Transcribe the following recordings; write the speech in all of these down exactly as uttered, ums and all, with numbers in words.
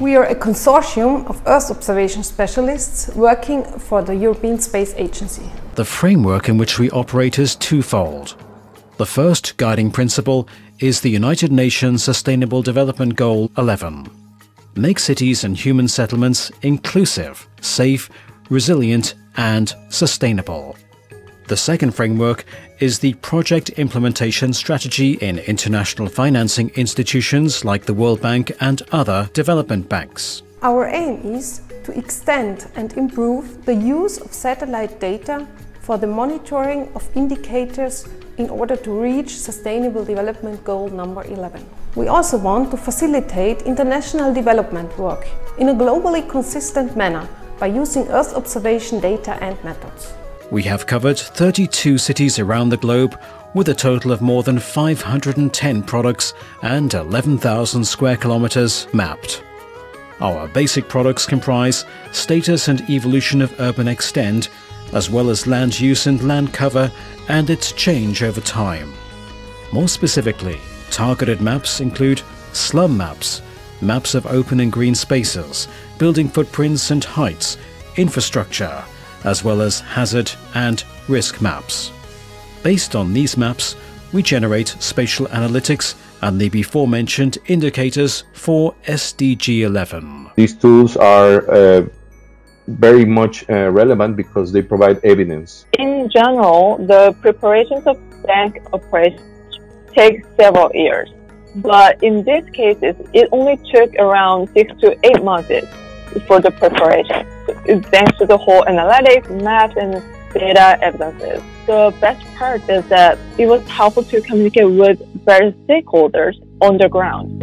We are a consortium of Earth observation specialists working for the European Space Agency. The framework in which we operate is twofold. The first guiding principle is the United Nations Sustainable Development Goal eleven. Make cities and human settlements inclusive, safe, resilient and sustainable. The second framework is the Project Implementation Strategy in international financing institutions like the World Bank and other development banks. Our aim is to extend and improve the use of satellite data for the monitoring of indicators in order to reach Sustainable Development Goal number eleven. We also want to facilitate international development work in a globally consistent manner by using Earth observation data and methods. We have covered thirty-two cities around the globe with a total of more than five hundred ten products and eleven thousand square kilometers mapped. Our basic products comprise status and evolution of urban extent, as well as land use and land cover and its change over time. More specifically, targeted maps include slum maps, maps of open and green spaces, building footprints and heights, infrastructure, as well as hazard and risk maps. Based on these maps, we generate spatial analytics and the before-mentioned indicators for S D G eleven. These tools are uh, very much uh, relevant because they provide evidence. In general, the preparations of bank operations take several years, but in these cases, it only took around six to eight months for the preparation, thanks to the whole analytics, maps, and data evidences. The best part is that it was helpful to communicate with various stakeholders on the ground.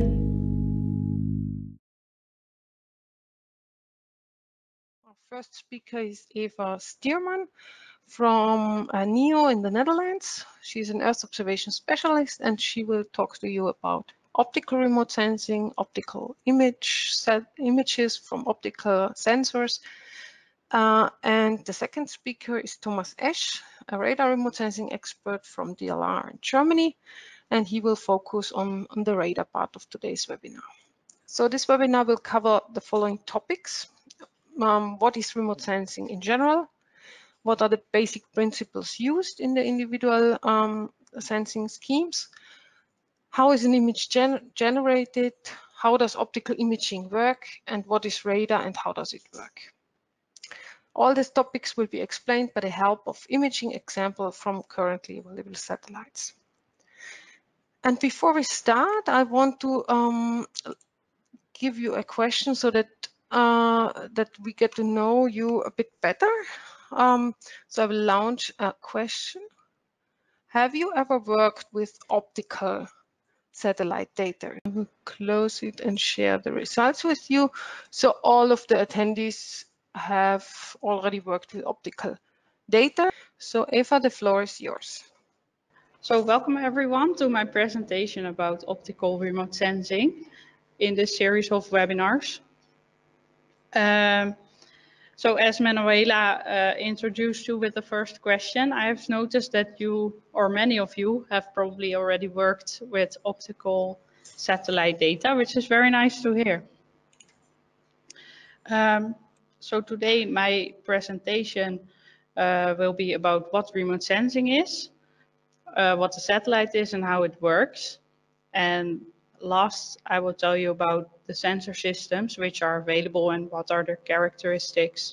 Our first speaker is Eva Stierman from uh, NEO in the Netherlands. She's an Earth observation specialist and she will talk to you about optical remote sensing, optical image set images from optical sensors. Uh, and the second speaker is Thomas Esch, a radar remote sensing expert from D L R in Germany, and he will focus on, on the radar part of today's webinar. So this webinar will cover the following topics. Um, what is remote sensing in general? What are the basic principles used in the individual um, sensing schemes? How is an image gen generated? How does optical imaging work? And what is radar and how does it work? All these topics will be explained by the help of imaging examples from currently available satellites. And before we start, I want to um, give you a question so that uh, that we get to know you a bit better. Um, so I will launch a question. Have you ever worked with optical satellite data? I will close it and share the results with you. So all of the attendees have already worked with optical data. So Eva, the floor is yours. So welcome everyone to my presentation about optical remote sensing in this series of webinars. Um, so as Manuela uh, introduced you with the first question, I have noticed that you, or many of you, have probably already worked with optical satellite data, which is very nice to hear. Um, So today my presentation uh, will be about what remote sensing is, uh, what the satellite is and how it works. And last, I will tell you about the sensor systems which are available and what are their characteristics.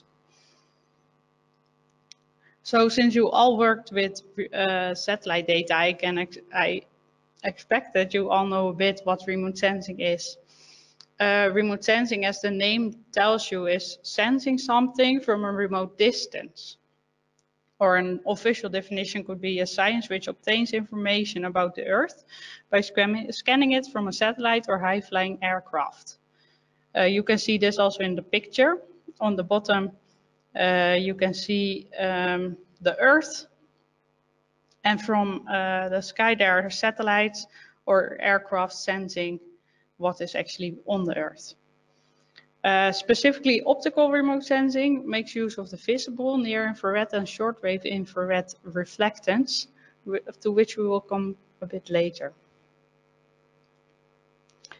So since you all worked with uh, satellite data, I can ex I expect that you all know a bit what remote sensing is. Uh, remote sensing, as the name tells you, is sensing something from a remote distance. Or an official definition could be a science which obtains information about the Earth by scanning it from a satellite or high-flying aircraft. Uh, you can see this also in the picture. On the bottom, uh, you can see um, the Earth. And from uh, the sky, there are satellites or aircraft sensing what is actually on the Earth. Uh, specifically, optical remote sensing makes use of the visible, near-infrared and short-wave infrared reflectance, to which we will come a bit later.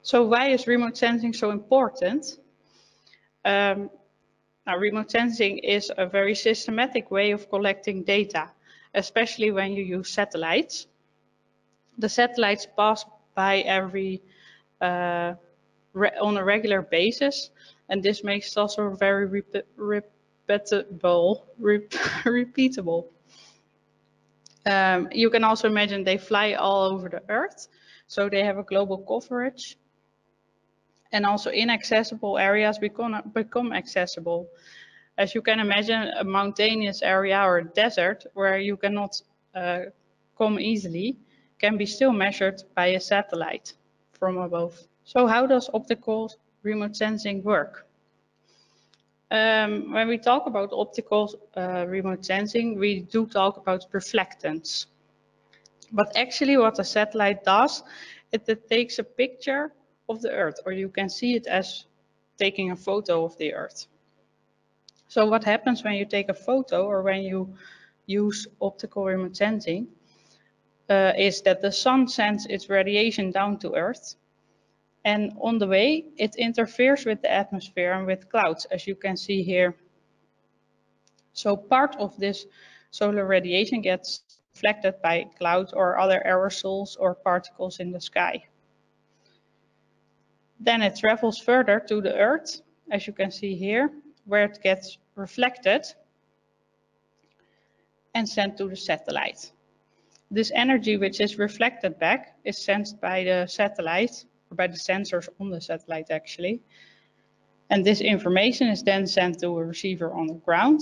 So why is remote sensing so important? Um, now, remote sensing is a very systematic way of collecting data, especially when you use satellites. The satellites pass by every uh, on a regular basis, and this makes it also very rep repeatable. Rep repeatable. Um, you can also imagine they fly all over the Earth, so they have a global coverage. And also inaccessible areas become, become accessible. As you can imagine, a mountainous area or a desert where you cannot uh, come easily can be still measured by a satellite from above. So how does optical remote sensing work? Um, when we talk about optical uh, remote sensing, we do talk about reflectance. But actually what a satellite does, it, it takes a picture of the Earth, or you can see it as taking a photo of the Earth. So what happens when you take a photo or when you use optical remote sensing uh, is that the sun sends its radiation down to Earth, and on the way it interferes with the atmosphere and with clouds, as you can see here. So part of this solar radiation gets reflected by clouds or other aerosols or particles in the sky. Then it travels further to the Earth, as you can see here, where it gets reflected and sent to the satellite. This energy which is reflected back is sensed by the satellite, or by the sensors on the satellite actually. And this information is then sent to a receiver on the ground.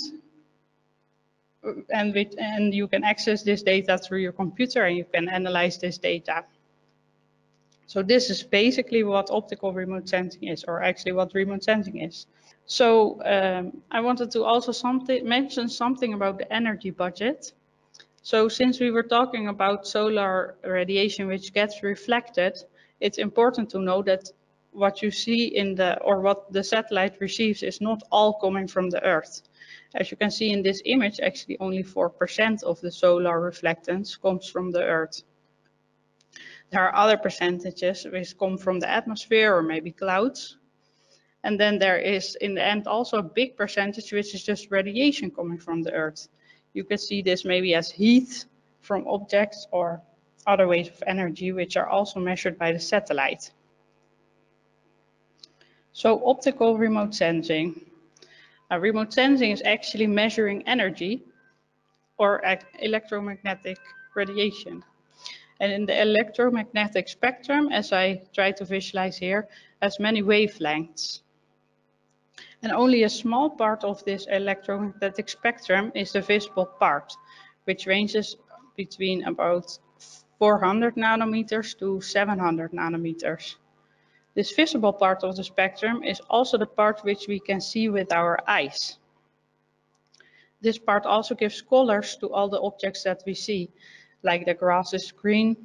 And, with, and you can access this data through your computer and you can analyze this data. So this is basically what optical remote sensing is, or actually what remote sensing is. So um, I wanted to also something, mention something about the energy budget. So since we were talking about solar radiation which gets reflected, it's important to know that what you see in the, or what the satellite receives is not all coming from the Earth. As you can see in this image, actually only four percent of the solar reflectance comes from the Earth. There are other percentages which come from the atmosphere or maybe clouds. And then there is in the end also a big percentage which is just radiation coming from the Earth. You can see this maybe as heat from objects or other ways of energy which are also measured by the satellite. So optical remote sensing. Uh, remote sensing is actually measuring energy or electromagnetic radiation. And in the electromagnetic spectrum, as I try to visualize here, has many wavelengths. And only a small part of this electromagnetic spectrum is the visible part, which ranges between about four hundred nanometers to seven hundred nanometers. This visible part of the spectrum is also the part which we can see with our eyes. This part also gives colors to all the objects that we see, like the grass is green,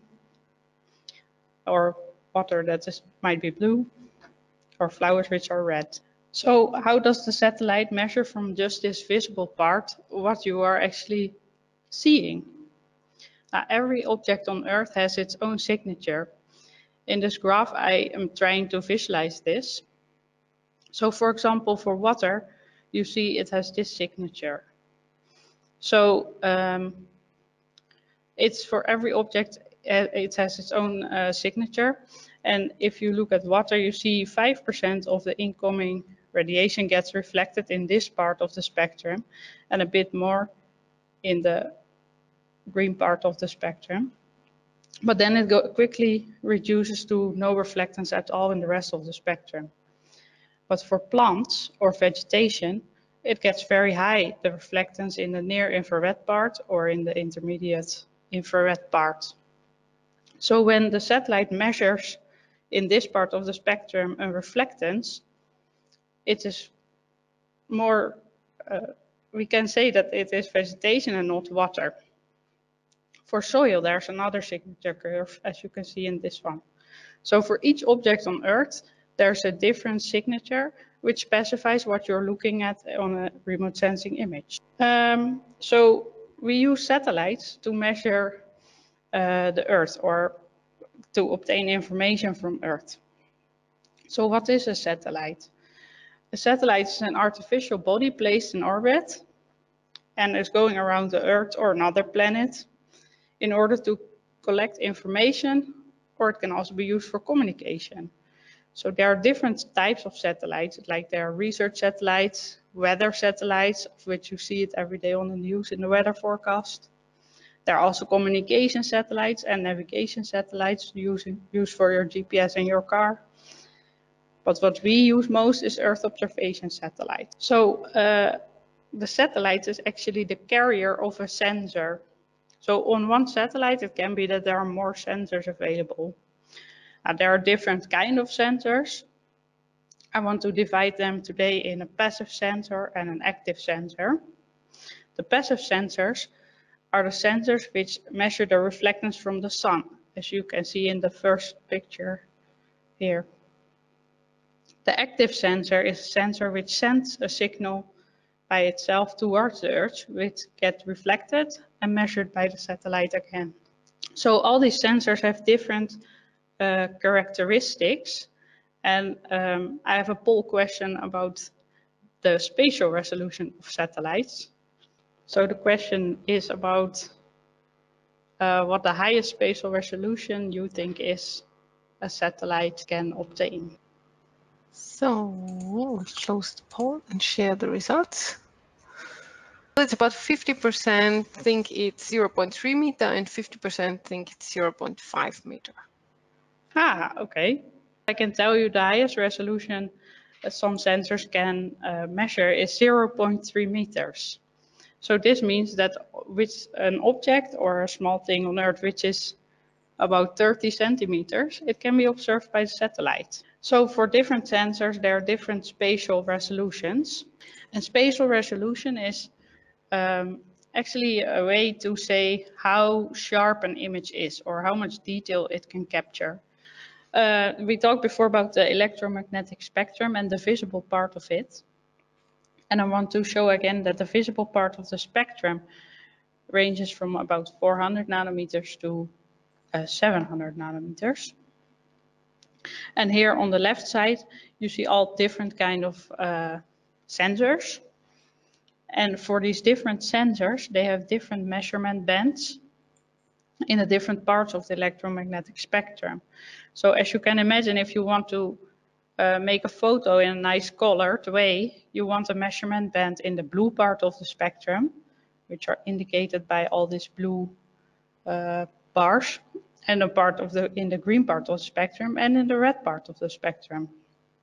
or water that is, might be blue, or flowers which are red. So how does the satellite measure from just this visible part what you are actually seeing? Now, every object on Earth has its own signature. In this graph, I am trying to visualize this. So for example, for water, you see it has this signature. So um, it's for every object, it has its own uh, signature. And if you look at water, you see five percent of the incoming radiation gets reflected in this part of the spectrum and a bit more in the green part of the spectrum. But then it go quickly reduces to no reflectance at all in the rest of the spectrum. But for plants or vegetation, it gets very high, the reflectance in the near infrared part or in the intermediate infrared part. So when the satellite measures in this part of the spectrum a reflectance, it is more, uh, we can say that it is vegetation and not water. For soil, there's another signature curve, as you can see in this one. So for each object on Earth, there's a different signature which specifies what you're looking at on a remote sensing image. Um, so we use satellites to measure uh, the Earth or to obtain information from Earth. So what is a satellite? A satellite is an artificial body placed in orbit and is going around the Earth or another planet in order to collect information, or it can also be used for communication. So there are different types of satellites, like there are research satellites, weather satellites, of which you see it every day on the news in the weather forecast. There are also communication satellites and navigation satellites using, used for your G P S in your car. But what we use most is Earth observation satellite. So uh, the satellite is actually the carrier of a sensor. So on one satellite, it can be that there are more sensors available. Uh, there are different kinds of sensors. I want to divide them today in a passive sensor and an active sensor. The passive sensors are the sensors which measure the reflectance from the sun, as you can see in the first picture here. The active sensor is a sensor which sends a signal by itself towards the Earth, which gets reflected and measured by the satellite again. So all these sensors have different uh, characteristics. And um, I have a poll question about the spatial resolution of satellites. So the question is about uh, what the highest spatial resolution you think is a satellite can obtain. So we'll close the poll and share the results. It's about fifty percent think it's zero point three meter and fifty percent think it's zero point five meter. Ah, okay. I can tell you the highest resolution that some sensors can uh, measure is zero point three meters. So this means that with an object or a small thing on Earth which is about thirty centimeters, it can be observed by the satellite. So for different sensors, there are different spatial resolutions. And spatial resolution is um, actually a way to say how sharp an image is or how much detail it can capture. Uh, we talked before about the electromagnetic spectrum and the visible part of it. And I want to show again that the visible part of the spectrum ranges from about four hundred nanometers to uh, seven hundred nanometers. And here on the left side, you see all different kind of uh, sensors. And for these different sensors, they have different measurement bands in the different parts of the electromagnetic spectrum. So as you can imagine, if you want to uh, make a photo in a nice colored way, you want a measurement band in the blue part of the spectrum, which are indicated by all these blue uh, bars, and a part of the in the green part of the spectrum and in the red part of the spectrum.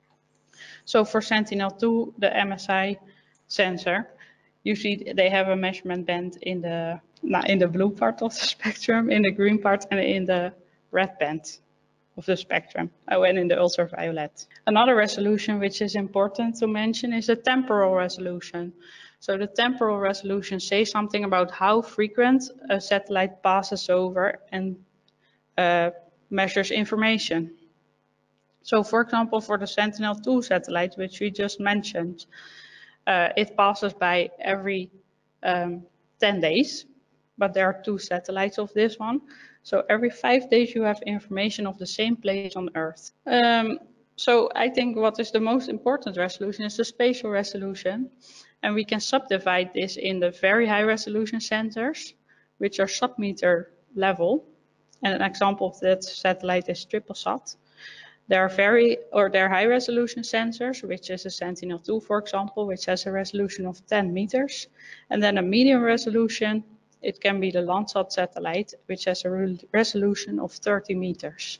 So for Sentinel two, the M S I sensor, you see they have a measurement band in the in the blue part of the spectrum, in the green part, and in the red band of the spectrum, oh, and in the ultraviolet. Another resolution which is important to mention is the temporal resolution. So the temporal resolution says something about how frequent a satellite passes over and uh, measures information. So for example, for the Sentinel two satellite, which we just mentioned, uh, it passes by every um, ten days, but there are two satellites of this one. So every five days you have information of the same place on Earth. Um, so I think what is the most important resolution is the spatial resolution. And we can subdivide this in the very high resolution sensors, which are sub-meter level. And an example of that satellite is TripleSat. There are very, or there are high resolution sensors, which is a Sentinel two, for example, which has a resolution of ten meters. And then a medium resolution, it can be the Landsat satellite, which has a re resolution of thirty meters.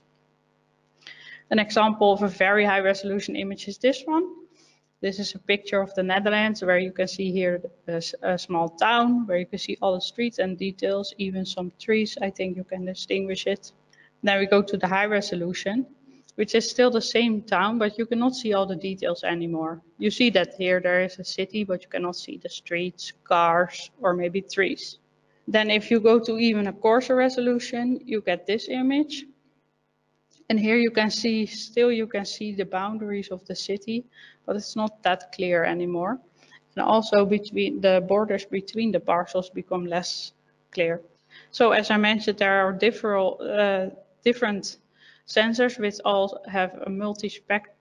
An example of a very high resolution image is this one. This is a picture of the Netherlands, where you can see here a, a small town, where you can see all the streets and details, even some trees. I think you can distinguish it. Then we go to the high resolution, which is still the same town, but you cannot see all the details anymore. You see that here there is a city, but you cannot see the streets, cars, or maybe trees. Then if you go to even a coarser resolution, you get this image. And here you can see, still you can see the boundaries of the city, but it's not that clear anymore. And also between the borders between the parcels become less clear. So as I mentioned, there are different, uh, different sensors which all have a multi-spect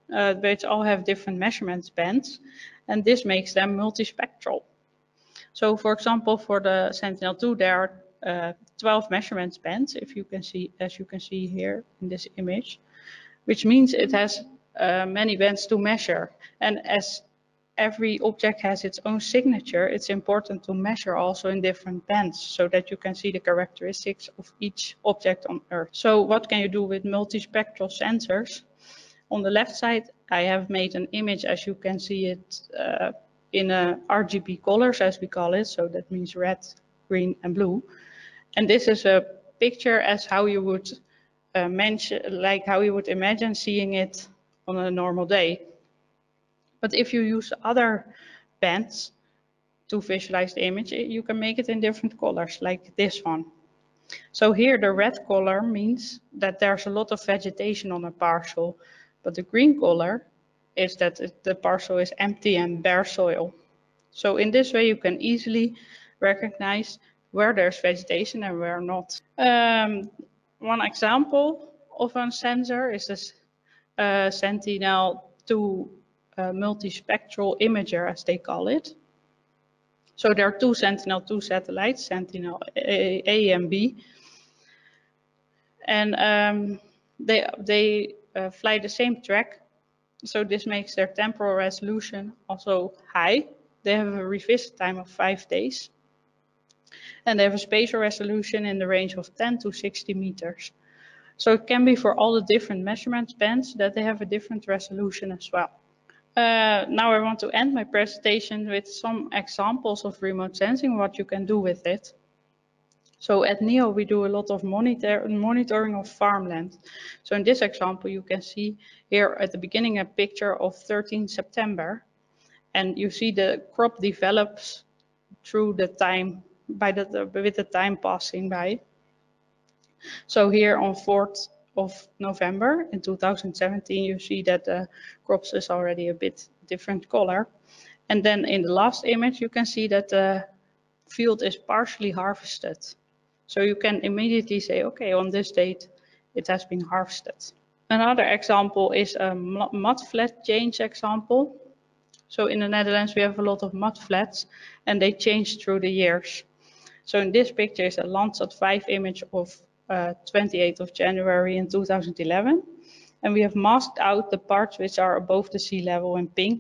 uh, which all have different measurement bands, and this makes them multispectral. So for example, for the Sentinel two, there are uh, twelve measurement bands, if you can see, as you can see here in this image, which means it has uh, many bands to measure. And as every object has its own signature, it's important to measure also in different bands so that you can see the characteristics of each object on Earth. So what can you do with multispectral sensors? On the left side, I have made an image, as you can see it uh, in a R G B colors, as we call it. So that means red, green, and blue. And this is a picture as how you would uh, mention, like how you would imagine seeing it on a normal day. But if you use other bands to visualize the image, you can make it in different colors, like this one. So here the red color means that there's a lot of vegetation on a parcel, but the green color is that the parcel is empty and bare soil. So in this way you can easily recognize where there's vegetation and where not. Um, one example of a sensor is this uh, Sentinel two uh, multispectral imager, as they call it. So there are two Sentinel two satellites, Sentinel A, A and B, and um, they they uh, fly the same track. So this makes their temporal resolution also high. They have a revisit time of five days, and they have a spatial resolution in the range of ten to sixty meters. So it can be for all the different measurement bands that they have a different resolution as well. Uh, now I want to end my presentation with some examples of remote sensing, what you can do with it. So at NEO we do a lot of monitor monitoring of farmland. So in this example you can see here at the beginning a picture of thirteenth September, and you see the crop develops through the time, by the, with the time passing by. So here on fourth of November in two thousand seventeen, you see that the crops is already a bit different color. And then in the last image, you can see that the field is partially harvested. So you can immediately say, okay, on this date, it has been harvested. Another example is a mudflat change example. So in the Netherlands, we have a lot of mudflats and they change through the years. So in this picture is a Landsat five image of uh, twenty-eighth of January in two thousand eleven. And we have masked out the parts which are above the sea level in pink.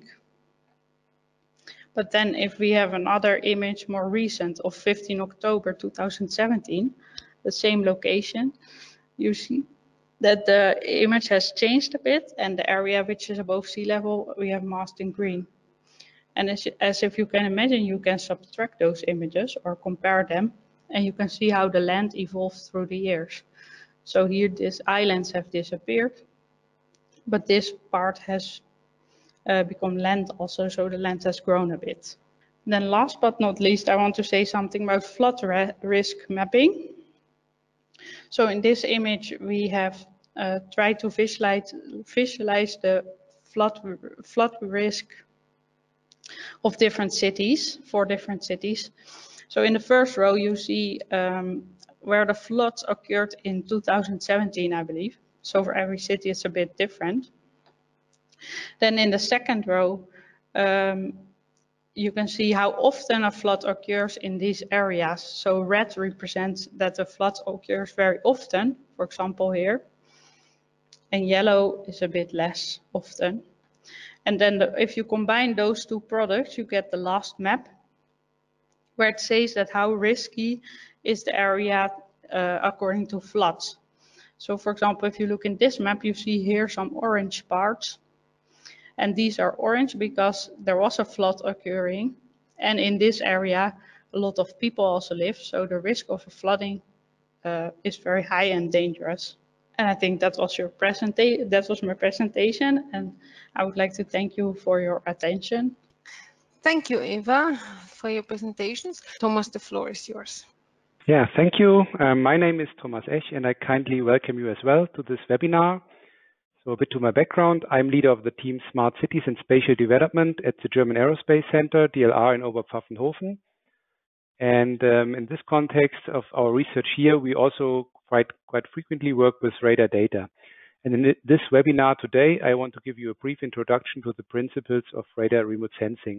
But then if we have another image more recent of fifteenth October two thousand seventeen, the same location, you see that the image has changed a bit and the area which is above sea level we have masked in green. And as, as if you can imagine, you can subtract those images or compare them, and you can see how the land evolved through the years. So here these islands have disappeared, but this part has uh, become land also, so the land has grown a bit. And then last but not least, I want to say something about flood risk mapping. So in this image, we have uh, tried to visualize, visualize the flood, flood risk of different cities, four different cities. So in the first row, you see um, where the floods occurred in two thousand seventeen, I believe. So for every city, it's a bit different. Then in the second row, um, you can see how often a flood occurs in these areas. So red represents that the flood occurs very often, for example here. And yellow is a bit less often. And then the, if you combine those two products, you get the last map, where it says that how risky is the area uh, according to floods. So for example, if you look in this map, you see here some orange parts. And these are orange because there was a flood occurring. And in this area, a lot of people also live. So the risk of a flooding uh, is very high and dangerous. And I think that was your presentation. That was my presentation. And I would like to thank you for your attention. Thank you, Eva, for your presentations. Thomas, the floor is yours. Yeah, thank you. Um, my name is Thomas Ech, and I kindly welcome you as well to this webinar. So a bit to my background, I'm leader of the team Smart Cities and Spatial Development at the German Aerospace Center, D L R, in Oberpfaffenhofen. And um, in this context of our research here, we also quite, quite frequently work with radar data. And in this webinar today, I want to give you a brief introduction to the principles of radar remote sensing.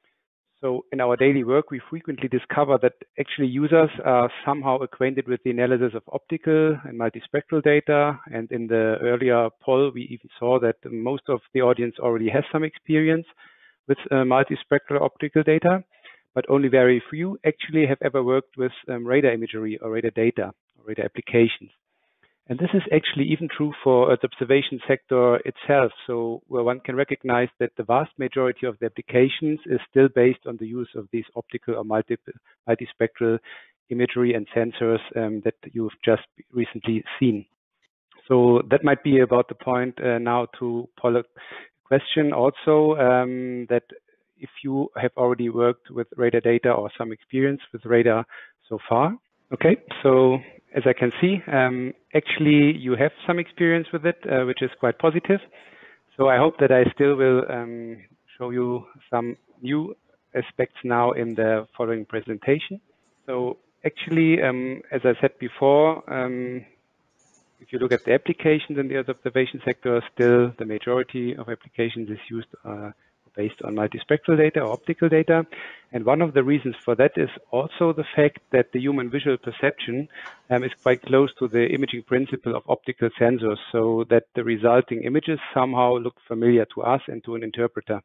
So in our daily work, we frequently discover that actually users are somehow acquainted with the analysis of optical and multispectral data. And in the earlier poll, we even saw that most of the audience already has some experience with uh, multispectral optical data, but only very few actually have ever worked with um, radar imagery or radar data or radar applications. And this is actually even true for uh, the observation sector itself. So where one can recognize that the vast majority of the applications is still based on the use of these optical or multi multispectral imagery and sensors um, that you've just recently seen. So that might be about the point uh, now to Paul a question also um, that if you have already worked with radar data or some experience with radar so far. Okay, so as I can see, um, actually you have some experience with it, uh, which is quite positive. So I hope that I still will um, show you some new aspects now in the following presentation. So actually, um, as I said before, um, if you look at the applications in the observation sector, still the majority of applications is used uh, based on multispectral data or optical data. And one of the reasons for that is also the fact that the human visual perception um, is quite close to the imaging principle of optical sensors, so that the resulting images somehow look familiar to us and to an interpreter.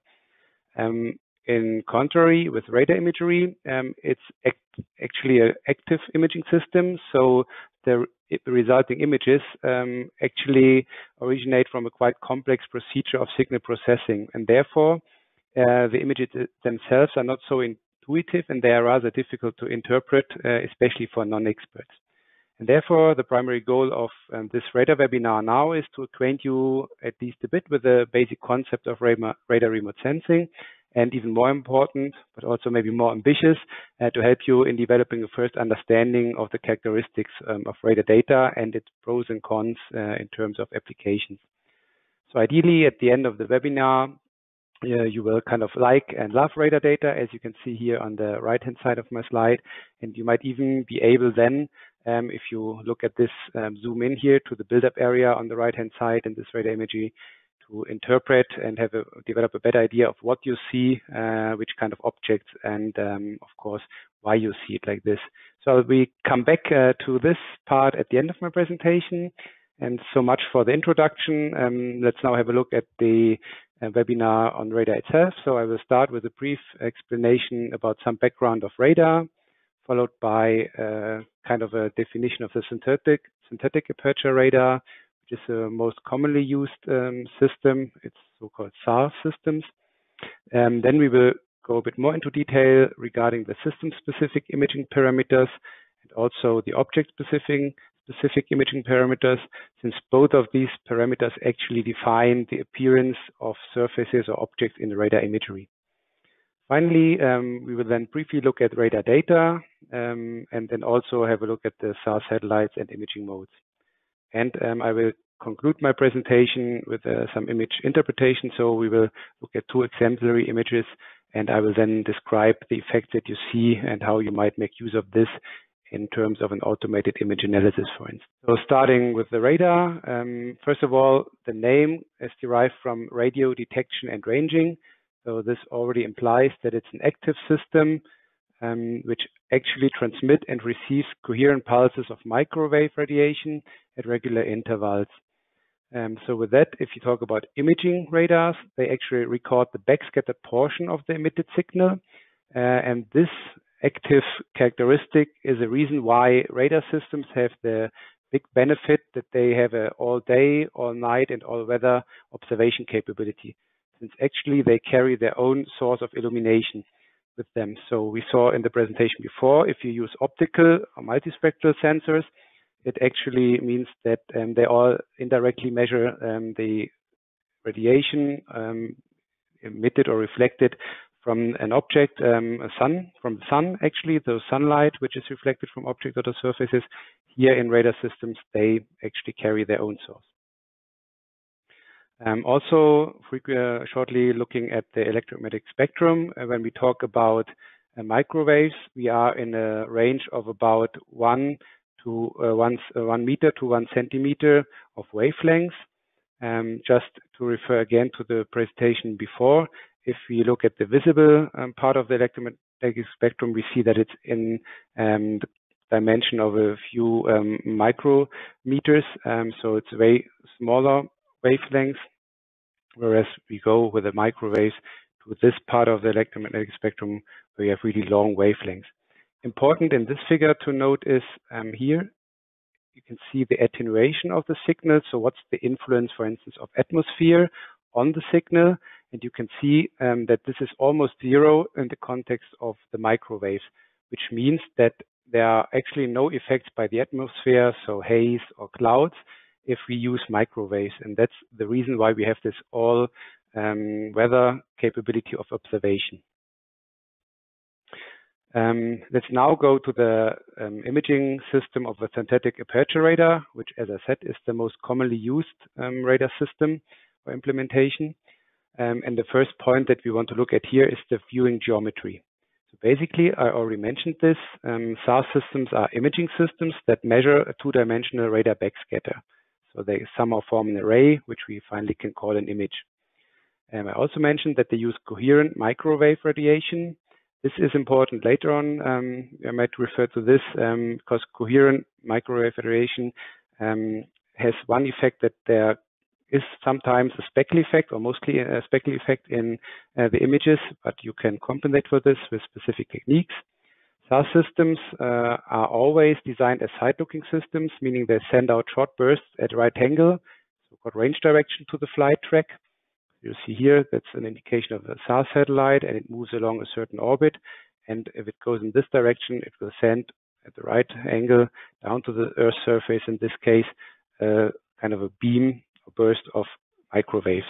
Um, in contrary, with radar imagery, um, it's act actually an active imaging system, so the resulting images um, actually originate from a quite complex procedure of signal processing, and therefore Uh, the images themselves are not so intuitive and they are rather difficult to interpret, uh, especially for non-experts. And therefore, the primary goal of um, this radar webinar now is to acquaint you at least a bit with the basic concept of radar remote sensing, and even more important, but also maybe more ambitious, uh, to help you in developing a first understanding of the characteristics um, of radar data and its pros and cons uh, in terms of applications. So ideally, at the end of the webinar, Uh, you will kind of like and love radar data, as you can see here on the right-hand side of my slide. And you might even be able then, um, if you look at this, um, zoom in here to the build-up area on the right-hand side in this radar imagery, to interpret and have a, develop a better idea of what you see, uh, which kind of objects, and um, of course, why you see it like this. So we come back uh, to this part at the end of my presentation. And so much for the introduction. Um, let's now have a look at the uh, webinar on radar itself. So I will start with a brief explanation about some background of radar, followed by uh, kind of a definition of the synthetic synthetic aperture radar, which is the most commonly used um, system. It's so-called S A R systems. Um, then we will go a bit more into detail regarding the system-specific imaging parameters and also the object-specific specific imaging parameters, since both of these parameters actually define the appearance of surfaces or objects in the radar imagery. Finally, um, we will then briefly look at radar data um, and then also have a look at the S A R satellites and imaging modes. And um, I will conclude my presentation with uh, some image interpretation. So we will look at two exemplary images, and I will then describe the effects that you see and how you might make use of this in terms of an automated image analysis, for instance. So starting with the radar, um, first of all, the name is derived from radio detection and ranging. So this already implies that it's an active system um, which actually transmits and receives coherent pulses of microwave radiation at regular intervals. Um, so with that, if you talk about imaging radars, they actually record the backscattered portion of the emitted signal. Uh, and this active characteristic is a reason why radar systems have the big benefit that they have a all day, all night, and all weather observation capability, since actually they carry their own source of illumination with them. So we saw in the presentation before, if you use optical or multispectral sensors, it actually means that um, they all indirectly measure um, the radiation um, emitted or reflected from an object, um, a sun, from the sun actually, the sunlight which is reflected from objects or the surfaces. Here in radar systems, they actually carry their own source. Um, also, uh, shortly looking at the electromagnetic spectrum, uh, when we talk about uh, microwaves, we are in a range of about one to uh, one, uh, one meter to one centimeter of wavelengths. Um, just to refer again to the presentation before, if we look at the visible um, part of the electromagnetic spectrum, we see that it's in um, the dimension of a few um, micrometers, um, so it's way smaller wavelengths, whereas we go with the microwaves to this part of the electromagnetic spectrum where we have really long wavelengths. Important in this figure to note is um, here, you can see the attenuation of the signal. So what's the influence, for instance, of atmosphere on the signal? And you can see um, that this is almost zero in the context of the microwaves, which means that there are actually no effects by the atmosphere, so haze or clouds, if we use microwaves. And that's the reason why we have this all um, weather capability of observation. Um, let's now go to the um, imaging system of a synthetic aperture radar, which, as I said, is the most commonly used um, radar system for implementation. Um, and the first point that we want to look at here is the viewing geometry. So basically, I already mentioned this, um, S A R systems are imaging systems that measure a two-dimensional radar backscatter. So they somehow form an array, which we finally can call an image. Um, I also mentioned that they use coherent microwave radiation. This is important later on. Um, I might refer to this um, because coherent microwave radiation um, has one effect, that there is sometimes a speckle effect, or mostly a speckle effect in uh, the images, but you can compensate for this with specific techniques. S A R systems uh, are always designed as side-looking systems, meaning they send out short bursts at right angle, so-called range direction to the flight track. You see here, that's an indication of a S A R satellite, and it moves along a certain orbit. And if it goes in this direction, it will send at the right angle down to the Earth's surface, in this case, uh, kind of a beam, a burst of microwaves.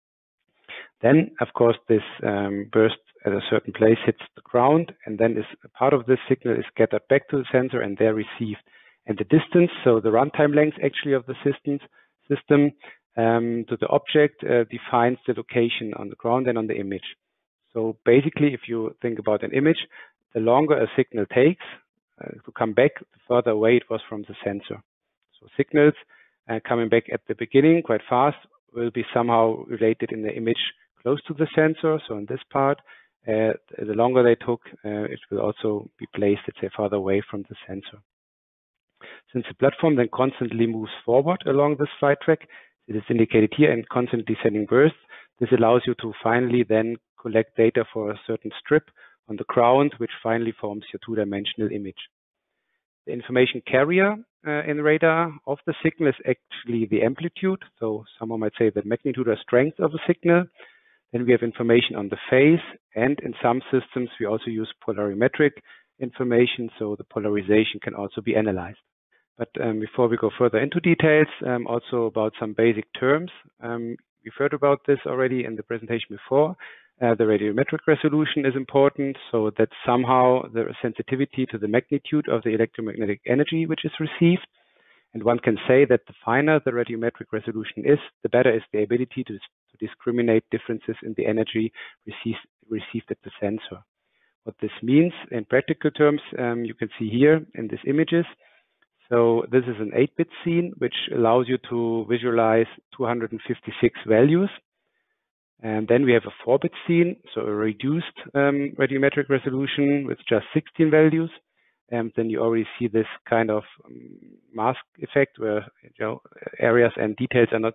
Then, of course, this um, burst at a certain place hits the ground, and then is, a part of this signal is scattered back to the sensor and there received. And the distance, so the runtime length actually of the systems, system um, to the object uh, defines the location on the ground and on the image. So basically, if you think about an image, the longer a signal takes uh, to come back, the further away it was from the sensor. So signals uh, coming back at the beginning quite fast will be somehow related in the image close to the sensor. So in this part, uh, the longer they took, uh, it will also be placed, let's say, farther away from the sensor. Since the platform then constantly moves forward along this flight track, it is indicated here, and constantly sending bursts, this allows you to finally then collect data for a certain strip on the ground, which finally forms your two-dimensional image. The information carrier uh, in radar of the signal is actually the amplitude. So someone might say the magnitude or strength of a signal. Then we have information on the phase, and in some systems we also use polarimetric information, so the polarization can also be analyzed. But um, before we go further into details, um, also about some basic terms. Um, we've heard about this already in the presentation before. Uh, the radiometric resolution is important, so that somehow the sensitivity to the magnitude of the electromagnetic energy which is received. And one can say that the finer the radiometric resolution is, the better is the ability to, to discriminate differences in the energy received, received at the sensor. What this means in practical terms, um, you can see here in these images. So this is an eight bit scene, which allows you to visualize two hundred fifty-six values. And then we have a four bit scene, so a reduced um, radiometric resolution with just sixteen values. And then you already see this kind of um, mask effect where, you know, areas and details are not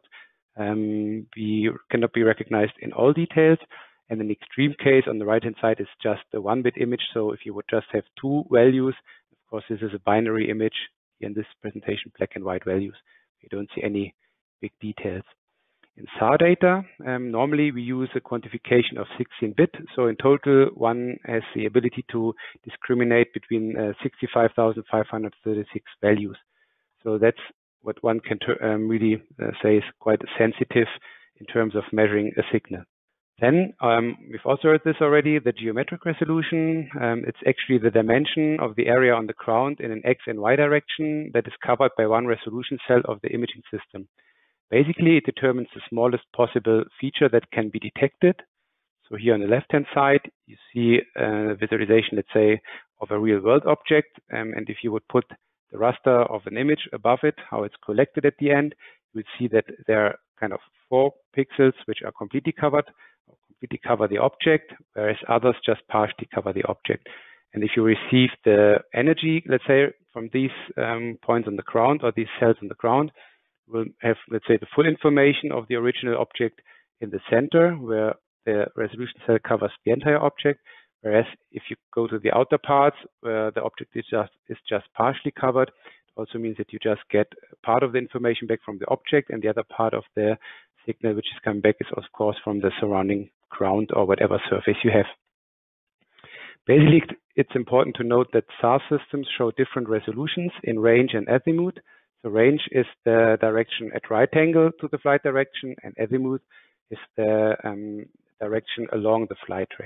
um, be cannot be recognized in all details. And in the extreme case, on the right-hand side is just a one bit image. So if you would just have two values, of course, this is a binary image. In this presentation, black and white values. You don't see any big details. In S A R data, um, normally we use a quantification of sixteen bit. So in total, one has the ability to discriminate between uh, sixty-five thousand five hundred thirty-six values. So that's what one can um, really uh, say is quite sensitive in terms of measuring a signal. Then um, we've also heard this already, the geometric resolution. Um, it's actually the dimension of the area on the ground in an X and Y direction that is covered by one resolution cell of the imaging system. Basically, it determines the smallest possible feature that can be detected. So here on the left-hand side, you see a visualization, let's say, of a real-world object. Um, and if you would put the raster of an image above it, how it's collected at the end, you would see that there are kind of four pixels which are completely covered, or completely cover the object, whereas others just partially cover the object. And if you receive the energy, let's say, from these um, points on the ground or these cells on the ground, you will have, let's say, the full information of the original object in the center, where the resolution cell covers the entire object. Whereas if you go to the outer parts where the object is just is just partially covered, it also means that you just get part of the information back from the object, and the other part of the signal which is coming back is of course from the surrounding ground or whatever surface you have. Basically, it's important to note that S A R systems show different resolutions in range and azimuth. So range is the direction at right angle to the flight direction, and azimuth is the um, direction along the flight track.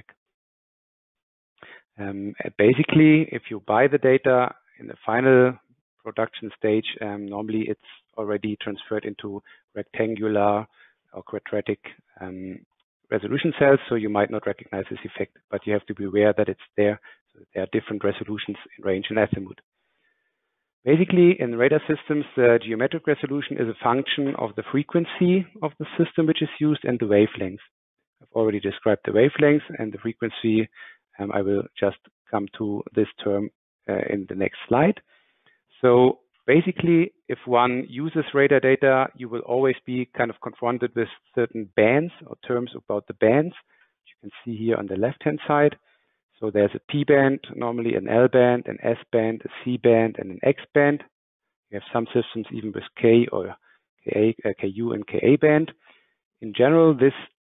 Um, basically, if you buy the data in the final production stage, um, normally it's already transferred into rectangular or quadratic um, resolution cells, so you might not recognize this effect, but you have to be aware that it's there. So there are different resolutions in range and azimuth. Basically, in radar systems, the geometric resolution is a function of the frequency of the system which is used and the wavelength. I've already described the wavelength, and the frequency Um, I will just come to this term uh, in the next slide. So basically, if one uses radar data, you will always be kind of confronted with certain bands or terms about the bands, which you can see here on the left-hand side. So there's a P band, normally an L band, an S band, a C band, and an X band. You have some systems even with K or K A, uh, K U and K A band. In general, this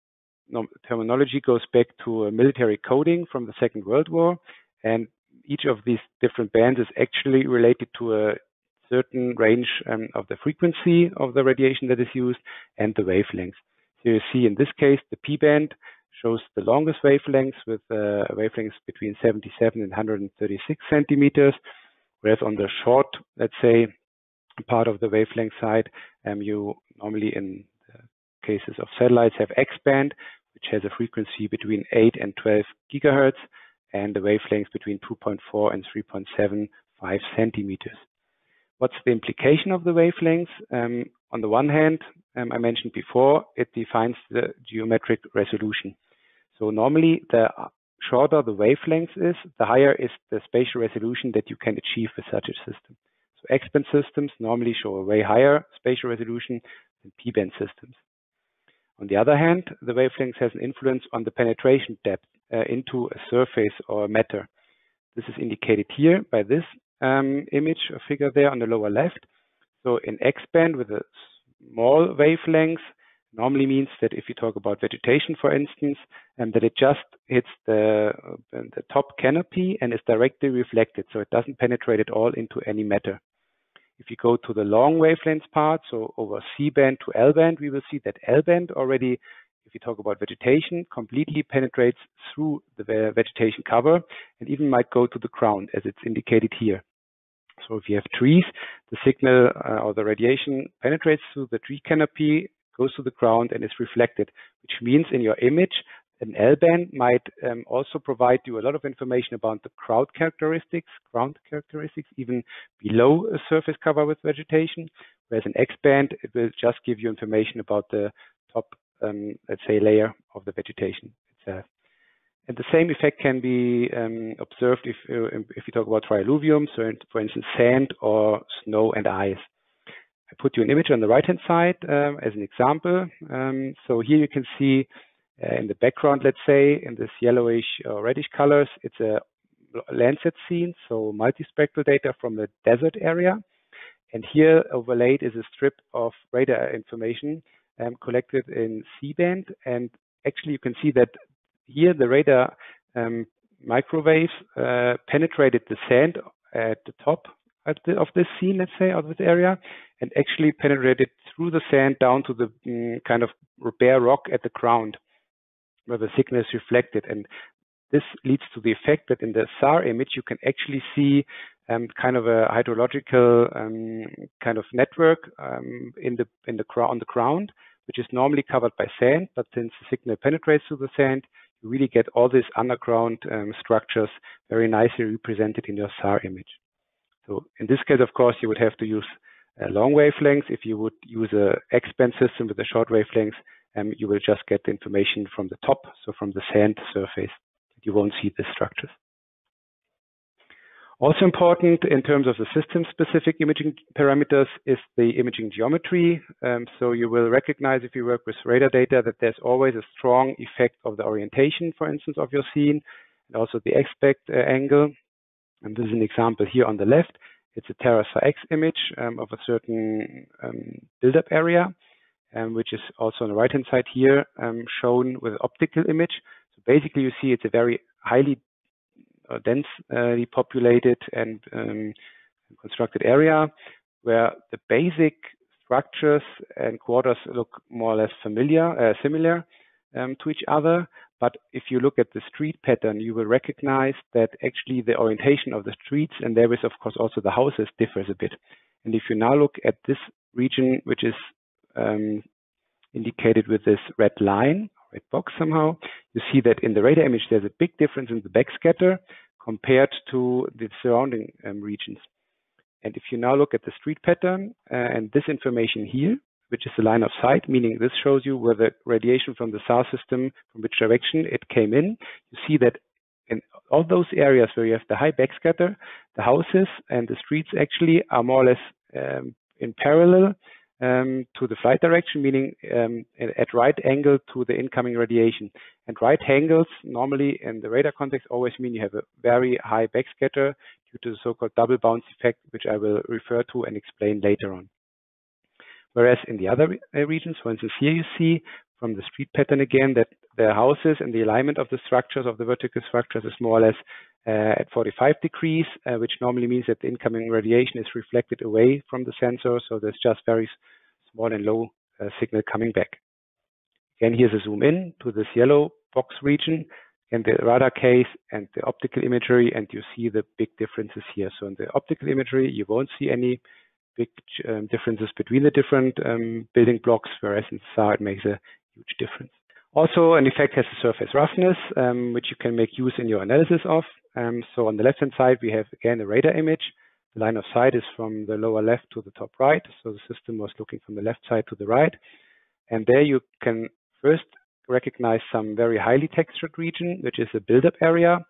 terminology goes back to a military coding from the Second World War, and each of these different bands is actually related to a certain range um, of the frequency of the radiation that is used and the wavelengths. So you see in this case, the P band shows the longest wavelengths with uh, wavelengths between seventy-seven and one hundred thirty-six centimeters, whereas on the short, let's say, part of the wavelength side, um, you normally in cases of satellites have X band, which has a frequency between eight and twelve gigahertz, and the wavelengths between two point four and three point seven five centimeters. What's the implication of the wavelengths? Um, on the one hand, um, I mentioned before, it defines the geometric resolution. So normally, the shorter the wavelength is, the higher is the spatial resolution that you can achieve with such a system. So X-band systems normally show a way higher spatial resolution than P-band systems. On the other hand, the wavelength has an influence on the penetration depth uh, into a surface or matter. This is indicated here by this um, image or figure there on the lower left. So in X-band with a small wavelength normally means that if you talk about vegetation, for instance, um, that it just hits the, uh, the top canopy and is directly reflected. So it doesn't penetrate at all into any matter. If you go to the long wavelength part, so over C band to L band, we will see that L band already, if you talk about vegetation, completely penetrates through the vegetation cover and even might go to the ground as it's indicated here. So if you have trees, the signal uh, or the radiation penetrates through the tree canopy, goes to the ground and is reflected, which means in your image, an L band might um, also provide you a lot of information about the crowd characteristics, ground characteristics, even below a surface cover with vegetation, whereas an X band, it will just give you information about the top, um, let's say, layer of the vegetation itself. And the same effect can be um, observed if, uh, if you talk about trialluvium, so for instance, sand or snow and ice. I put you an image on the right-hand side um, as an example. Um, so here you can see Uh, in the background, let's say, in this yellowish or reddish colors, it's a Landsat scene, so multispectral data from the desert area. And here overlaid is a strip of radar information um, collected in C-band. And actually, you can see that here the radar um, microwaves uh, penetrated the sand at the top of, the, of this scene, let's say, of this area, and actually penetrated through the sand down to the um, kind of bare rock at the ground, where the signal is reflected. And this leads to the effect that in the S A R image, you can actually see um, kind of a hydrological um, kind of network um, in the in the on the ground, which is normally covered by sand. But since the signal penetrates through the sand, you really get all these underground um, structures very nicely represented in your S A R image. So in this case, of course, you would have to use uh, long wavelengths. If you would use a X-band system with the short wavelengths, um, you will just get the information from the top, so from the sand surface. You won't see the structures. Also important in terms of the system-specific imaging parameters is the imaging geometry. Um, so you will recognize if you work with radar data that there's always a strong effect of the orientation, for instance, of your scene, and also the aspect uh, angle. And this is an example here on the left. It's a TerraSAR X image um, of a certain um, build-up area, um, which is also on the right-hand side here um, shown with optical image. So basically you see it's a very highly uh, densely populated and um, constructed area where the basic structures and quarters look more or less familiar, uh, similar um, to each other. But if you look at the street pattern, you will recognize that actually the orientation of the streets, and there is of course also the houses, differs a bit. And if you now look at this region, which is um, indicated with this red line, red box somehow, you see that in the radar image there's a big difference in the backscatter compared to the surrounding um, regions. And if you now look at the street pattern uh, and this information here, which is the line of sight, meaning this shows you where the radiation from the SAR system, from which direction it came in. You see that in all those areas where you have the high backscatter, the houses and the streets actually are more or less um, in parallel um, to the flight direction, meaning um, at right angle to the incoming radiation. And right angles normally in the radar context always mean you have a very high backscatter due to the so-called double bounce effect, which I will refer to and explain later on. Whereas in the other regions, for instance, here you see from the street pattern again that the houses and the alignment of the structures of the vertical structures is more or less uh, at forty-five degrees, uh, which normally means that the incoming radiation is reflected away from the sensor. So there's just very small and low uh, signal coming back. Again, here's a zoom in to this yellow box region and the radar case and the optical imagery, and you see the big differences here. So in the optical imagery, you won't see any big um, differences between the different um, building blocks, whereas in SAR it makes a huge difference. Also, an effect has a surface roughness, um, which you can make use in your analysis of. Um, so on the left-hand side, we have again a radar image. The line of sight is from the lower left to the top right. So the system was looking from the left side to the right. And there you can first recognize some very highly textured region, which is a build-up area.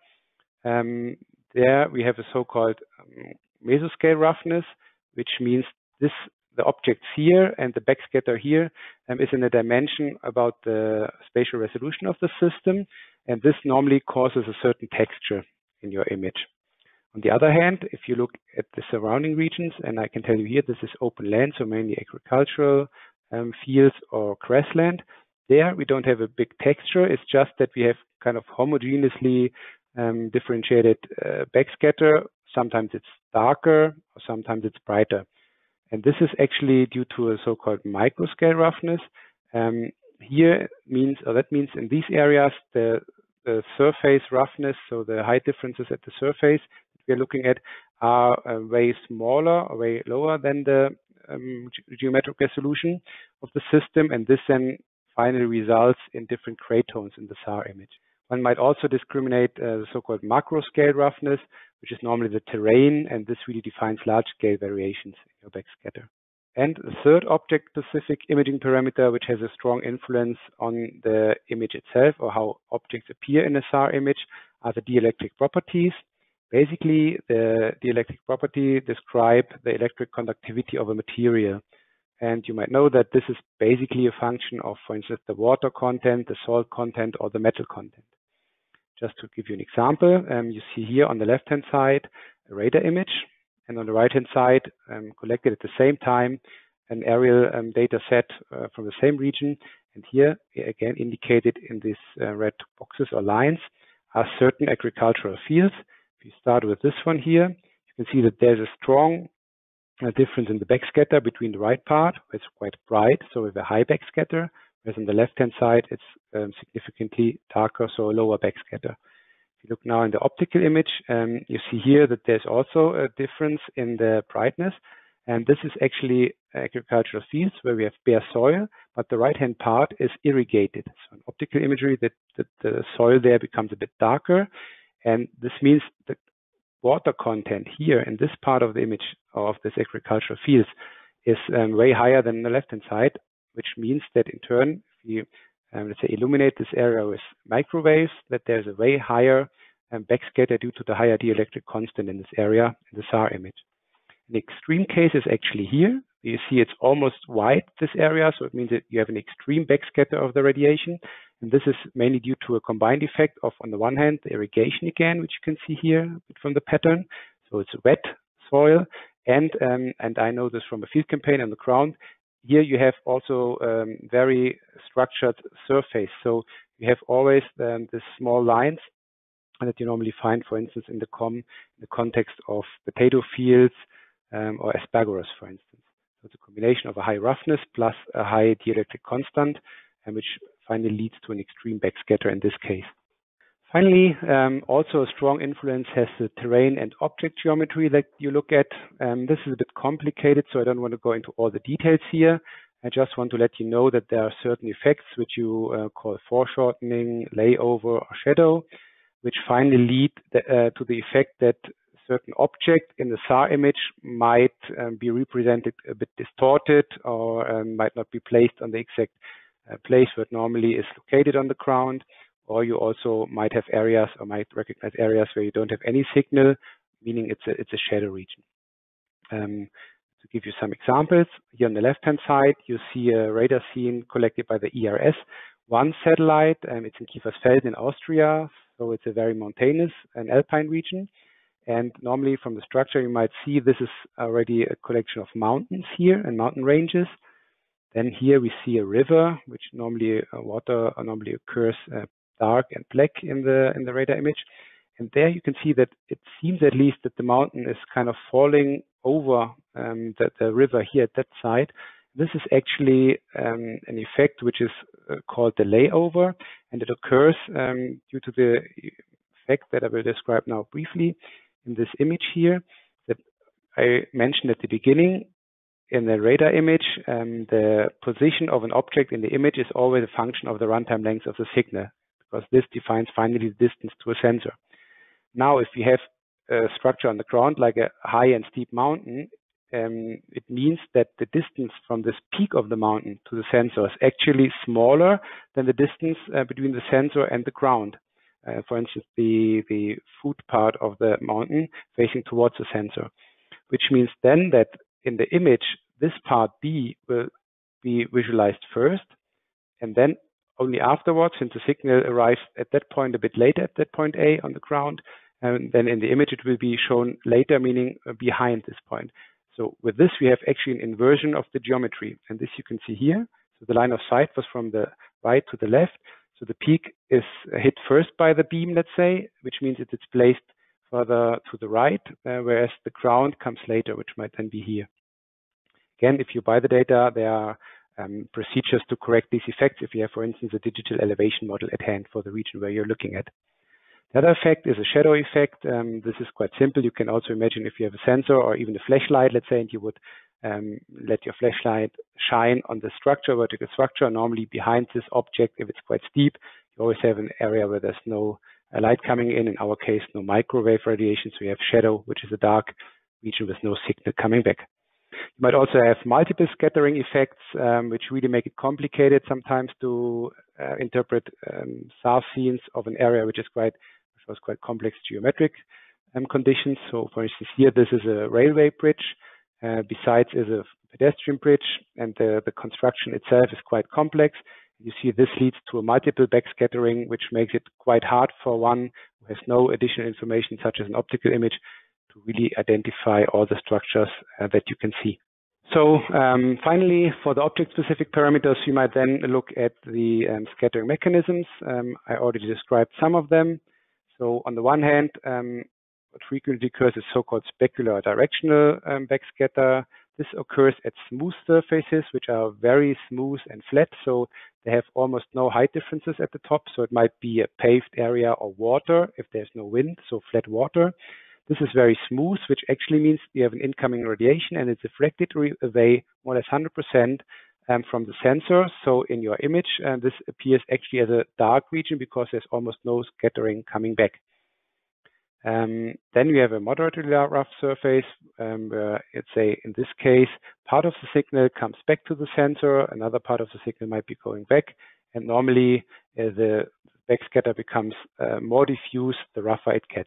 Um, there we have a so-called um, mesoscale roughness, which means this the objects here and the backscatter here um, is in a dimension about the spatial resolution of the system, and this normally causes a certain texture in your image. On the other hand, if you look at the surrounding regions, and I can tell you here this is open land, so mainly agricultural um, fields or grassland, there we don't have a big texture. It's just that we have kind of homogeneously um, differentiated uh, backscatter. Sometimes it's darker, or sometimes it's brighter. And this is actually due to a so-called microscale roughness. Um, here means, or that means in these areas, the, the surface roughness, so the height differences at the surface that we're looking at are uh, way smaller or way lower than the um, ge geometric resolution of the system. And this then finally results in different gray tones in the SAR image. One might also discriminate uh, the so-called macro scale roughness, which is normally the terrain, and this really defines large-scale variations in your backscatter. And the third object-specific imaging parameter, which has a strong influence on the image itself or how objects appear in a SAR image, are the dielectric properties. Basically, the dielectric property describe the electric conductivity of a material. And you might know that this is basically a function of, for instance, the water content, the salt content, or the metal content. Just to give you an example, um, you see here on the left-hand side a radar image, and on the right-hand side, um, collected at the same time, an aerial um, data set uh, from the same region. And here, again, indicated in these uh, red boxes or lines, are certain agricultural fields. If you start with this one here, you can see that there's a strong uh, difference in the backscatter between the right part, where it's quite bright, so with a high backscatter, whereas on the left-hand side, it's um, significantly darker, so a lower backscatter. If you look now in the optical image, um, you see here that there's also a difference in the brightness. And this is actually agricultural fields where we have bare soil, but the right-hand part is irrigated. So in optical imagery, that, that the soil there becomes a bit darker. And this means that water content here in this part of the image of this agricultural fields is um, way higher than the left-hand side, which means that in turn, if you um, let's say illuminate this area with microwaves, that there's a way higher um, backscatter due to the higher dielectric constant in this area in the S A R image. The extreme case is actually here. You see it's almost white, this area, so it means that you have an extreme backscatter of the radiation. And this is mainly due to a combined effect of, on the one hand, the irrigation again, which you can see here from the pattern. So it's wet soil. And, um, and I know this from a field campaign on the ground. Here you have also um, very structured surface. So you have always um, the small lines that you normally find, for instance, in the, com in the context of potato fields um, or aspergillus, for instance. So it's a combination of a high roughness plus a high dielectric constant, and which finally leads to an extreme backscatter in this case. Finally, um, also a strong influence has the terrain and object geometry that you look at. Um, this is a bit complicated, so I don't want to go into all the details here. I just want to let you know that there are certain effects which you uh, call foreshortening, layover, or shadow, which finally lead the, uh, to the effect that certain object in the S A R image might um, be represented a bit distorted, or um, might not be placed on the exact uh, place where it normally is located on the ground. Or you also might have areas, or might recognize areas where you don't have any signal, meaning it's a, it's a shadow region. Um, to give you some examples, here on the left-hand side, you see a radar scene collected by the E R S one satellite. Um, it's in Kiefersfelden in Austria, so it's a very mountainous and alpine region. And normally from the structure, you might see this is already a collection of mountains here and mountain ranges. Then here we see a river, which normally uh, water normally occurs uh, dark and black in the in the radar image. And there you can see that it seems at least that the mountain is kind of falling over um, the, the river here at that side. This is actually um, an effect which is uh, called the layover, and it occurs um, due to the effect that I will describe now briefly in this image here that I mentioned at the beginning. In the radar image, um, the position of an object in the image is always a function of the runtime length of the signal, because this defines finally the distance to a sensor. Now, if you have a structure on the ground like a high and steep mountain, um, it means that the distance from this peak of the mountain to the sensor is actually smaller than the distance uh, between the sensor and the ground. Uh, for instance, the, the foot part of the mountain facing towards the sensor, which means then that in the image, this part B will be visualized first, and then only afterwards, since the signal arrives at that point a bit later at that point A on the ground, and then in the image it will be shown later, meaning behind this point. So with this, we have actually an inversion of the geometry, and this you can see here. So the line of sight was from the right to the left. So the peak is hit first by the beam, let's say, which means that it's placed further to the right, uh, whereas the ground comes later, which might then be here. Again, if you buy the data, there are um, procedures to correct these effects if you have, for instance, a digital elevation model at hand for the region where you're looking at. The other effect is a shadow effect. Um, this is quite simple. You can also imagine if you have a sensor or even a flashlight, let's say, and you would um, let your flashlight shine on the structure, vertical structure, normally behind this object. If it's quite steep, you always have an area where there's no uh, light coming in. In our case, no microwave radiation, so you have shadow, which is a dark region with no signal coming back. You might also have multiple scattering effects, um, which really make it complicated sometimes to uh, interpret um, S A R scenes of an area which is quite, which was quite complex geometric um, conditions. So, for instance, here this is a railway bridge. Uh, besides, is a pedestrian bridge, and the, the construction itself is quite complex. You see, this leads to a multiple backscattering, which makes it quite hard for one who has no additional information, such as an optical image, to really identify all the structures uh, that you can see. So um, finally, for the object-specific parameters, you might then look at the um, scattering mechanisms. Um, I already described some of them. So on the one hand, um, what frequently occurs is so-called specular directional um, backscatter. This occurs at smooth surfaces, which are very smooth and flat, so they have almost no height differences at the top. So it might be a paved area or water if there's no wind, so flat water. This is very smooth, which actually means you have an incoming radiation and it's reflected away more or less one hundred percent um, from the sensor. So in your image, uh, this appears actually as a dark region because there's almost no scattering coming back. Um, then we have a moderately rough surface, um, where, let's say, in this case, part of the signal comes back to the sensor, another part of the signal might be going back, and normally uh, the backscatter becomes uh, more diffuse the rougher it gets.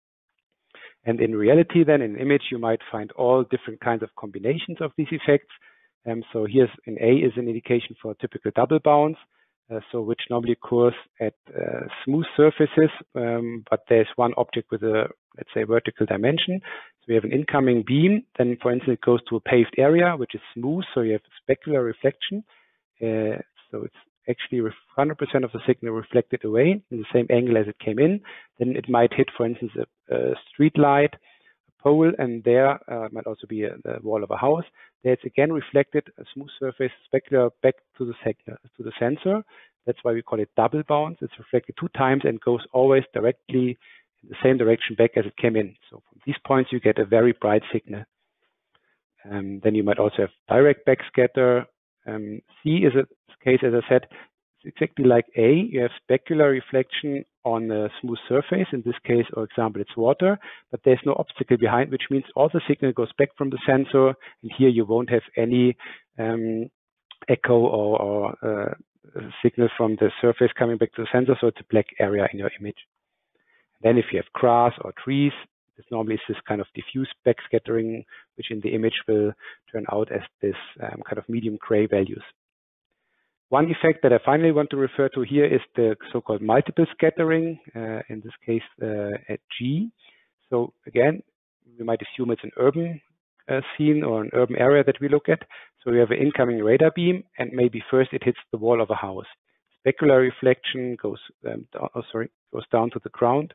And in reality, then, in image, you might find all different kinds of combinations of these effects. Um, so here's in A is an indication for typical double bounce. Uh, so which normally occurs at uh, smooth surfaces, um, but there's one object with a, let's say, vertical dimension. So we have an incoming beam, then for instance it goes to a paved area, which is smooth, so you have specular reflection. Uh, so it's actually one hundred percent of the signal reflected away in the same angle as it came in. Then it might hit, for instance, a, a street light, a pole, and there uh, might also be a, the wall of a house. There it's again reflected, a smooth surface, specular back to the, to the sensor. That's why we call it double bounce. It's reflected two times and goes always directly in the same direction back as it came in. So from these points, you get a very bright signal. Um, then you might also have direct backscatter. Um, C is a case, as I said, it's exactly like A. You have specular reflection on a smooth surface. In this case, for example, it's water, but there's no obstacle behind, which means all the signal goes back from the sensor. And here you won't have any um, echo or, or uh, signal from the surface coming back to the sensor. So it's a black area in your image. Then if you have grass or trees, this normally is this kind of diffuse backscattering, which in the image will turn out as this um, kind of medium gray values. One effect that I finally want to refer to here is the so-called multiple scattering, uh, in this case uh, at G. So again, we might assume it's an urban uh, scene or an urban area that we look at. So we have an incoming radar beam, and maybe first it hits the wall of a house. Specular reflection goes, um, down, oh, sorry, goes down to the ground.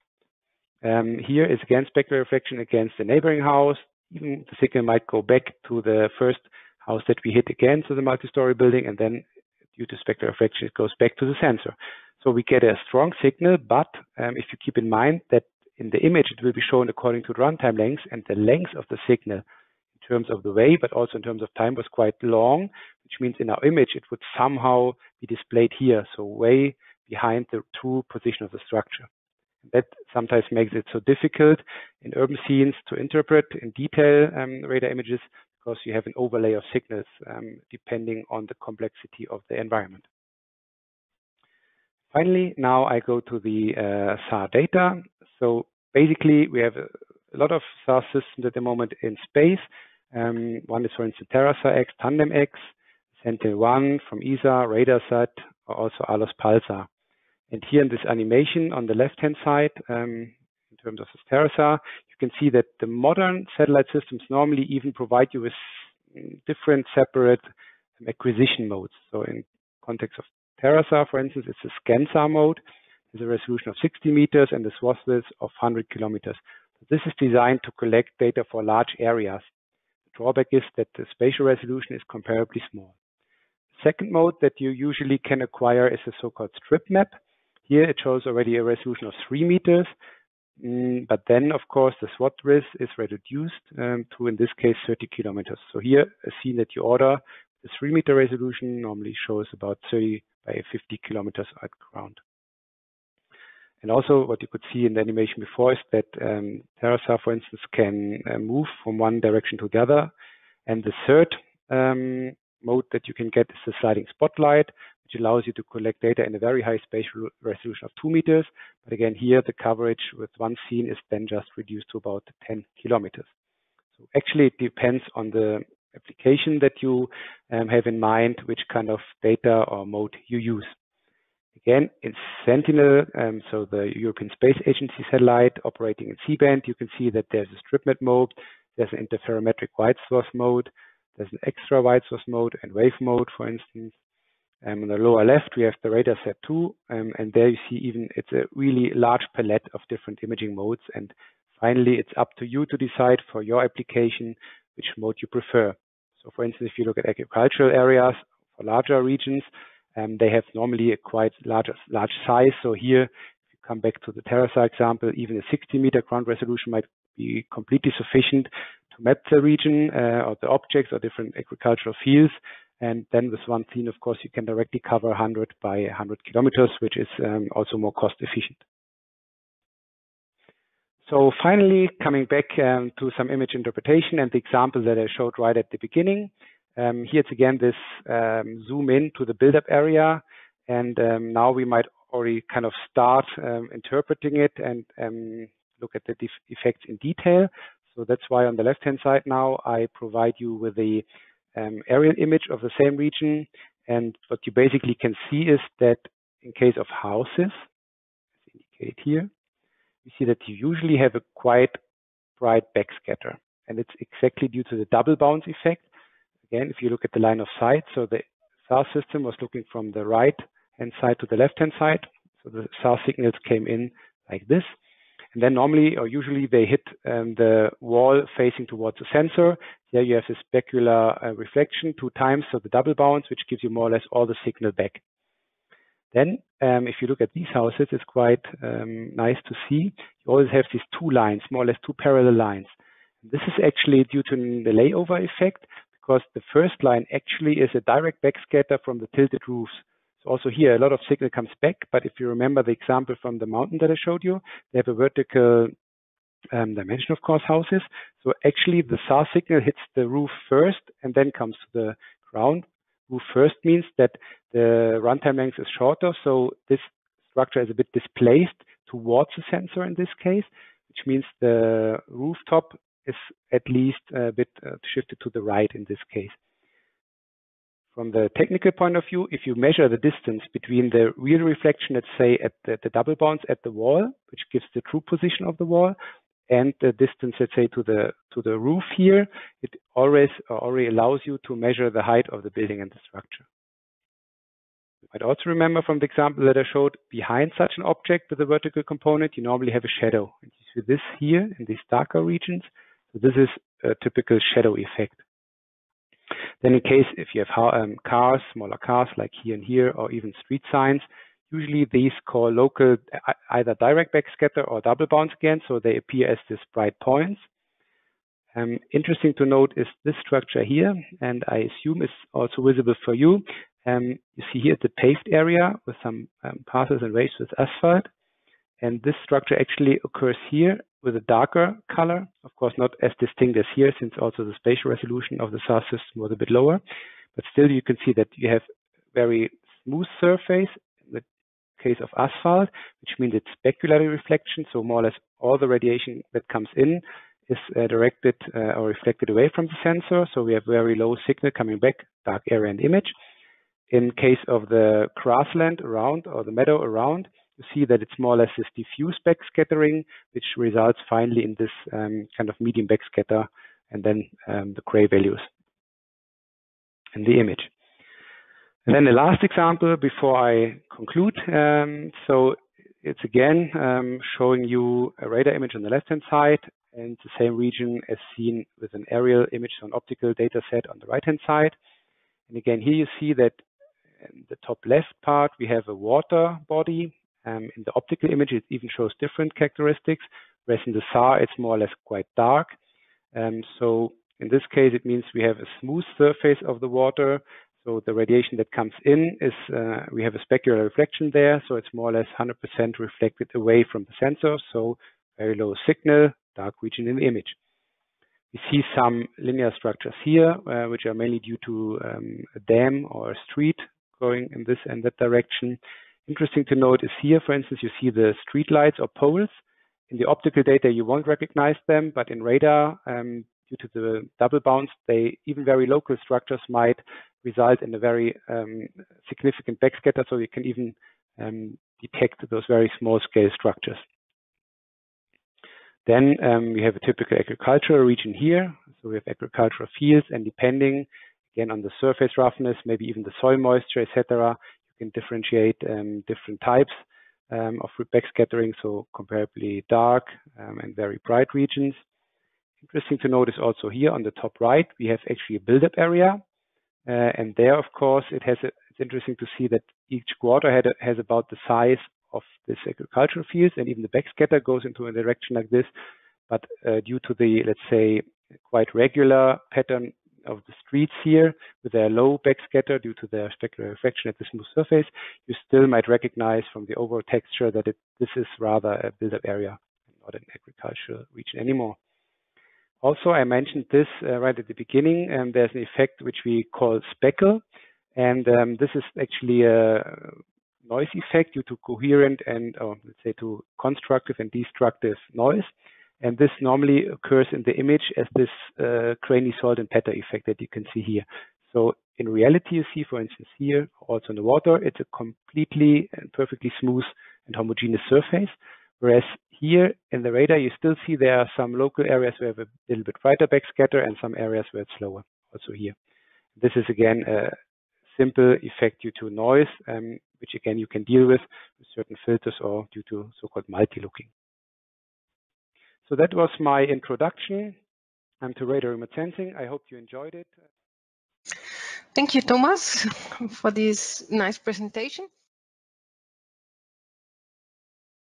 Um, here is again specular reflection against the neighboring house. Even the signal might go back to the first house that we hit again, so the multi-story building, and then due to specular reflection, it goes back to the sensor. So we get a strong signal, but um, if you keep in mind that in the image, it will be shown according to the runtime length, and the length of the signal in terms of the way, but also in terms of time was quite long, which means in our image, it would somehow be displayed here, so way behind the true position of the structure. That sometimes makes it so difficult in urban scenes to interpret in detail um, radar images, because you have an overlay of signals um, depending on the complexity of the environment. Finally, now I go to the uh, S A R data. So basically, we have a, a lot of S A R systems at the moment in space. Um, one is, for instance, TerraSAR-X, TandemX, Sentinel one from E S A, RadarSat, or also ALOS Pulsar. And here in this animation on the left-hand side, um, in terms of this TerraSAR, you can see that the modern satellite systems normally even provide you with different separate um, acquisition modes. So in context of TerraSAR, for instance, it's a ScanSAR mode. There's a resolution of sixty meters and a swath width of one hundred kilometers. So this is designed to collect data for large areas. The drawback is that the spatial resolution is comparably small. The second mode that you usually can acquire is a so-called strip map. Here it shows already a resolution of three meters, mm, but then of course the swath width is reduced um, to, in this case, thirty kilometers. So here a scene that you order, the three meter resolution normally shows about thirty by fifty kilometers at ground. And also what you could see in the animation before is that um, TerraSAR, for instance, can uh, move from one direction to the other. And the third um, mode that you can get is the sliding spotlight, which allows you to collect data in a very high spatial resolution of two meters. But again, here the coverage with one scene is then just reduced to about ten kilometers. So actually it depends on the application that you um, have in mind, which kind of data or mode you use. Again, in Sentinel, um, so the European Space Agency satellite operating in C-band, you can see that there's a strip map mode, there's an interferometric wide swath mode, there's an extra wide swath mode and wave mode, for instance. Um, on the lower left, we have the RadarSat two, um, and there you see even it's a really large palette of different imaging modes. And finally, it's up to you to decide for your application which mode you prefer. So for instance, if you look at agricultural areas for larger regions, um, they have normally a quite large, large size. So here, if you come back to the TerraSAR example, even a sixty meter ground resolution might be completely sufficient to map the region uh, or the objects or different agricultural fields. And then with one scene, of course, you can directly cover one hundred by one hundred kilometers, which is um, also more cost efficient. So finally, coming back um, to some image interpretation and the example that I showed right at the beginning. Um, here it's again this um, zoom in to the build-up area. And um, now we might already kind of start um, interpreting it and um, look at the effects in detail. So that's why on the left-hand side now, I provide you with the um, aerial image of the same region. And what you basically can see is that in case of houses, as indicated here, you see that you usually have a quite bright backscatter. And it's exactly due to the double bounce effect. Again, if you look at the line of sight, so the S A R system was looking from the right-hand side to the left-hand side. So the S A R signals came in like this. And then normally or usually they hit um, the wall facing towards the sensor. There you have this specular uh, reflection two times, so the double bounce, which gives you more or less all the signal back. Then, um, if you look at these houses, it's quite um, nice to see. You always have these two lines, more or less two parallel lines. This is actually due to the layover effect, because the first line actually is a direct backscatter from the tilted roofs. So also here, a lot of signal comes back, but if you remember the example from the mountain that I showed you, they have a vertical um, dimension, of course, houses. So actually the S A R signal hits the roof first and then comes to the ground. Roof first means that the runtime length is shorter, so this structure is a bit displaced towards the sensor in this case, which means the rooftop is at least a bit uh, shifted to the right in this case. From the technical point of view, if you measure the distance between the real reflection, let's say at the, the double bounce at the wall, which gives the true position of the wall, and the distance, let's say, to the to the roof here, it always already allows you to measure the height of the building and the structure. You might also remember from the example that I showed, behind such an object with a vertical component, you normally have a shadow. And you see this here in these darker regions. So this is a typical shadow effect. Then in case if you have um, cars, smaller cars like here and here, or even street signs, usually these call local either direct backscatter or double bounce again, so they appear as these bright points. Um, interesting to note is this structure here, and I assume it's also visible for you. Um, you see here the paved area with some um, passes and ways with asphalt, and this structure actually occurs here with a darker color, of course not as distinct as here, since also the spatial resolution of the S A R system was a bit lower, but still you can see that you have very smooth surface in the case of asphalt, which means it's specular reflection, so more or less all the radiation that comes in is uh, directed uh, or reflected away from the sensor, so we have very low signal coming back, dark area and image. In case of the grassland around or the meadow around, you see that it's more or less this diffuse backscattering, which results finally in this um, kind of medium backscatter and then um, the gray values in the image. And then the last example before I conclude. Um, so it's again um, showing you a radar image on the left-hand side and the same region as seen with an aerial image, so an optical data set on the right-hand side. And again, here you see that in the top left part, we have a water body. Um, in the optical image, it even shows different characteristics, whereas in the S A R, it's more or less quite dark. Um, so in this case, it means we have a smooth surface of the water. So the radiation that comes in is, uh, we have a specular reflection there. So it's more or less one hundred percent reflected away from the sensor. So very low signal, dark region in the image. We see some linear structures here, uh, which are mainly due to um, a dam or a street going in this and that direction. Interesting to note is here, for instance, you see the street lights or poles. In the optical data, you won't recognize them, but in radar, um, due to the double bounce, they even very local structures might result in a very um, significant backscatter, so you can even um, detect those very small scale structures. Then um, we have a typical agricultural region here. So we have agricultural fields, and depending again on the surface roughness, maybe even the soil moisture, et cetera, you can differentiate um, different types um, of backscattering, so comparably dark um, and very bright regions. Interesting to notice also here on the top right, we have actually a build-up area. Uh, and there, of course, it has a, it's interesting to see that each quarter had a, has about the size of this agricultural fields, and even the backscatter goes into a direction like this. But uh, due to the, let's say, quite regular pattern of the streets here with their low backscatter due to their specular reflection at the smooth surface, you still might recognize from the overall texture that it, this is rather a build-up area, not an agricultural region anymore. Also, I mentioned this uh, right at the beginning, and there's an effect which we call speckle, and um, this is actually a noise effect due to coherent and, or let's say, to constructive and destructive noise. And this normally occurs in the image as this uh, Craney salt and patter effect that you can see here. So in reality, you see, for instance, here, also in the water, it's a completely and perfectly smooth and homogeneous surface. Whereas here in the radar, you still see there are some local areas where we have a little bit brighter backscatter and some areas where it's slower, also here. This is, again, a simple effect due to noise, um, which, again, you can deal with with certain filters or due to so-called multi-looking. So that was my introduction um, to radar remote sensing. I hope you enjoyed it. Thank you, Thomas, for this nice presentation.